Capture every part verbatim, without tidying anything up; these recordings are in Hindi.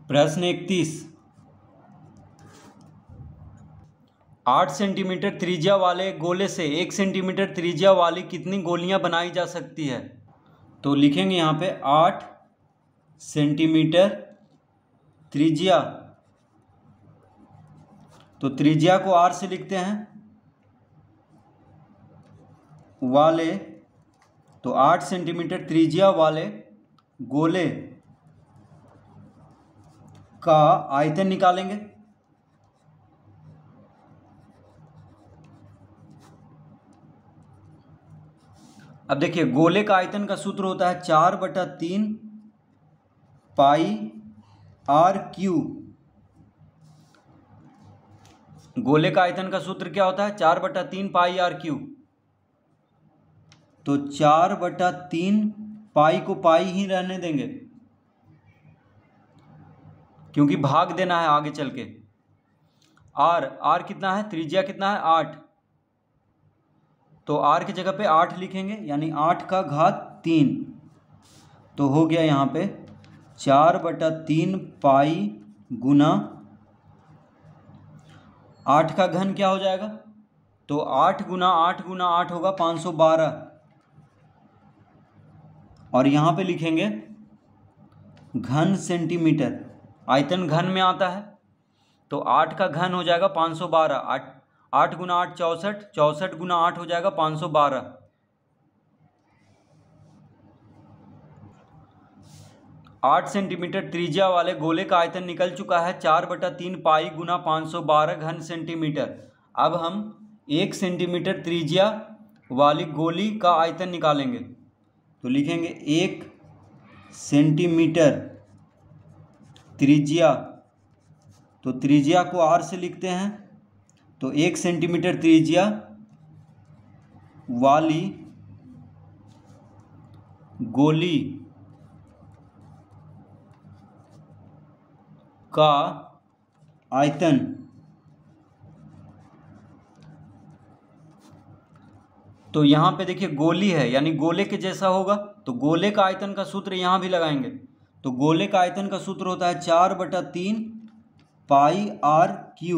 प्रश्न इकतीस, आठ सेंटीमीटर त्रिज्या वाले गोले से एक सेंटीमीटर त्रिज्या वाली कितनी गोलियां बनाई जा सकती है? तो लिखेंगे यहाँ पे आठ सेंटीमीटर त्रिज्या, तो त्रिज्या को आर से लिखते हैं वाले, तो आठ सेंटीमीटर त्रिज्या वाले गोले का आयतन निकालेंगे। अब देखिए गोले का आयतन का सूत्र होता है चार बटा तीन पाई आर क्यू। गोले का आयतन का सूत्र क्या होता है? चार बटा तीन पाई आर क्यू। तो चार बटा तीन पाई को पाई ही रहने देंगे क्योंकि भाग देना है आगे चल के। आर आर कितना है? त्रिज्या कितना है? आठ। तो आर की जगह पे आठ लिखेंगे, यानी आठ का घात तीन। तो हो गया यहाँ पे चार बटा तीन पाई गुना आठ का घन क्या हो जाएगा? तो आठ गुना आठ गुना आठ होगा पाँच सौ बारह। और यहाँ पे लिखेंगे घन सेंटीमीटर, आयतन घन में आता है, तो आठ का घन हो जाएगा पाँच सौ बारह। आठ आठ गुना आठ चौंसठ, चौंसठ गुना आठ हो जाएगा पाँच सौ बारह। आठ सेंटीमीटर त्रिज्या वाले गोले का आयतन निकल चुका है चार बटा तीन पाई गुना पाँच सौ बारह घन सेंटीमीटर। अब हम एक सेंटीमीटर त्रिज्या वाली गोली का आयतन निकालेंगे। तो लिखेंगे एक सेंटीमीटर त्रिज्या, तो त्रिज्या को आर से लिखते हैं, तो एक सेंटीमीटर त्रिज्या वाली गोली का आयतन तो यहाँ पे देखिए गोली है यानी गोले के जैसा होगा, तो गोले का आयतन का सूत्र यहाँ भी लगाएंगे। तो गोले का आयतन का सूत्र होता है चार बटा तीन पाई आर क्यू।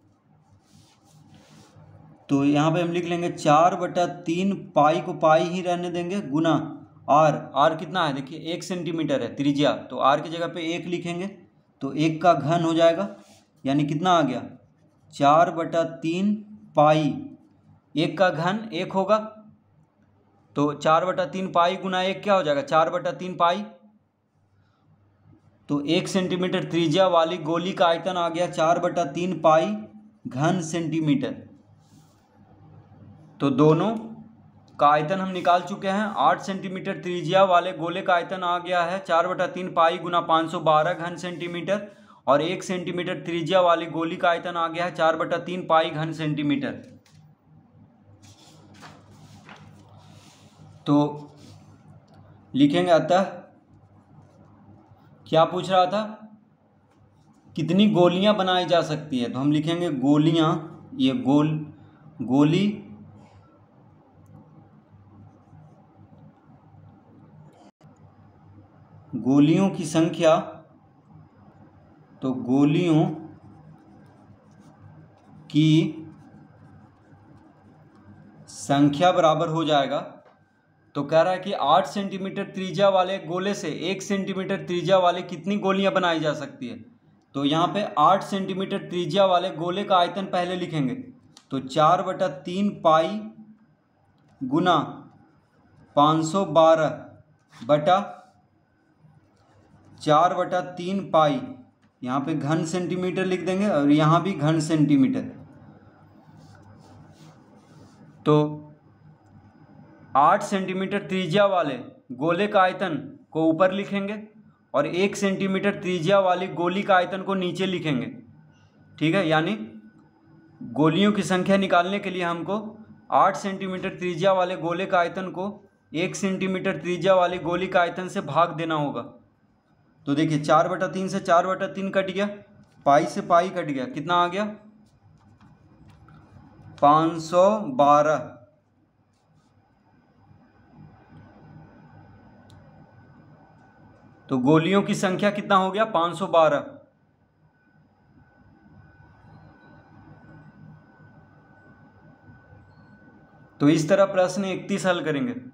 तो यहाँ पे हम लिख लेंगे चार बटा तीन पाई को पाई ही रहने देंगे गुना आर। आर कितना है? देखिए एक सेंटीमीटर है त्रिज्या, तो आर की जगह पे एक लिखेंगे, तो एक का घन हो जाएगा, यानी कितना आ गया? चार बटा तीन पाई, एक का घन एक होगा, तो चार बटा तीन पाई गुना एक क्या हो जाएगा? चार बटा तीन पाई। तो एक सेंटीमीटर त्रिज्या वाली गोली का आयतन आ गया चार बटा तीन पाई घन सेंटीमीटर। तो दोनों का आयतन हम निकाल चुके हैं। आठ सेंटीमीटर त्रिज्या वाले गोले का आयतन आ गया है चार बटा तीन पाई गुना पाँच सौ बारह घन सेंटीमीटर, और एक सेंटीमीटर त्रिज्या वाली गोली का आयतन आ गया है चार बटा तीन पाई घन सेंटीमीटर। तो लिखेंगे अतः क्या पूछ रहा था? कितनी गोलियां बनाई जा सकती है? तो हम लिखेंगे गोलियां, ये गोल गोली गोलियों की संख्या, तो गोलियों की संख्या बराबर हो जाएगा। तो कह रहा है कि आठ सेंटीमीटर त्रिज्या वाले गोले से एक सेंटीमीटर त्रिज्या वाले कितनी गोलियां बनाई जा सकती है? तो यहाँ पे आठ सेंटीमीटर त्रिज्या वाले गोले का आयतन पहले लिखेंगे, तो चार बटा तीन पाई गुना पाँच सौ बारह बटा चार बटा तीन पाई, यहाँ पे घन सेंटीमीटर लिख देंगे और यहाँ भी घन सेंटीमीटर। तो आठ सेंटीमीटर त्रिज्या वाले गोले का आयतन को ऊपर लिखेंगे और एक सेंटीमीटर त्रिज्या वाली गोली का आयतन को नीचे लिखेंगे। ठीक है, यानी गोलियों की संख्या निकालने के लिए हमको आठ सेंटीमीटर त्रिज्या वाले गोले का आयतन को एक सेंटीमीटर त्रिज्या वाली गोली का आयतन से भाग देना होगा। तो देखिए चार बटा तीन से चार बटा तीन कट गया, पाई से पाई कट गया, कितना आ गया? पाँच सौ बारह। तो गोलियों की संख्या कितना हो गया? पाँच सौ बारह। तो इस तरह प्रश्न इकतीस हल करेंगे।